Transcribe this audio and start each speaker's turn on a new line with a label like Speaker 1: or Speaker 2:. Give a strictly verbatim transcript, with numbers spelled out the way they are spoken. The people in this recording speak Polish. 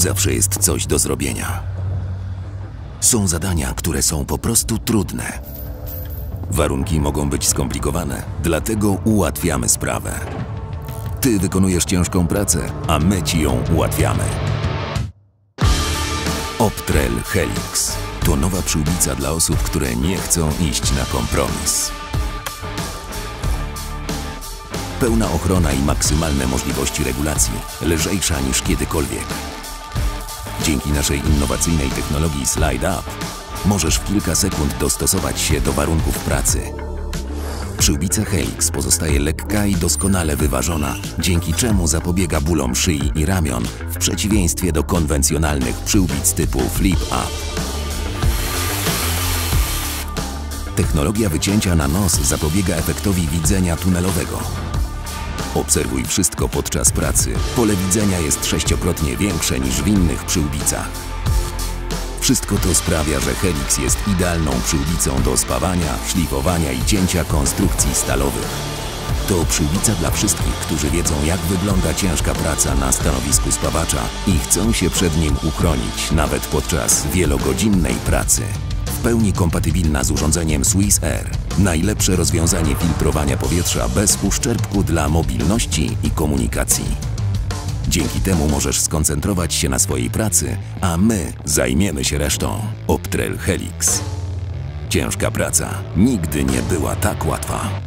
Speaker 1: zawsze jest coś do zrobienia. Są zadania, które są po prostu trudne. Warunki mogą być skomplikowane, dlatego ułatwiamy sprawę. Ty wykonujesz ciężką pracę, a my ci ją ułatwiamy. Optrel Helix to nowa przyłbica dla osób, które nie chcą iść na kompromis. Pełna ochrona i maksymalne możliwości regulacji, lżejsza niż kiedykolwiek. Dzięki naszej innowacyjnej technologii Slide Up możesz w kilka sekund dostosować się do warunków pracy. Przyłbica Helix pozostaje lekka i doskonale wyważona, dzięki czemu zapobiega bólom szyi i ramion w przeciwieństwie do konwencjonalnych przyłbic typu Flip Up. Technologia wycięcia na nos zapobiega efektowi widzenia tunelowego. Obserwuj wszystko podczas pracy. Pole widzenia jest sześciokrotnie większe niż w innych przyłbicach. Wszystko to sprawia, że Helix jest idealną przyłbicą do spawania, szlifowania i cięcia konstrukcji stalowych. To przyłbica dla wszystkich, którzy wiedzą, jak wygląda ciężka praca na stanowisku spawacza i chcą się przed nim uchronić, nawet podczas wielogodzinnej pracy. W pełni kompatybilna z urządzeniem Swiss Air. Najlepsze rozwiązanie filtrowania powietrza bez uszczerbku dla mobilności i komunikacji. Dzięki temu możesz skoncentrować się na swojej pracy, a my zajmiemy się resztą. Optrel Helix. Ciężka praca nigdy nie była tak łatwa.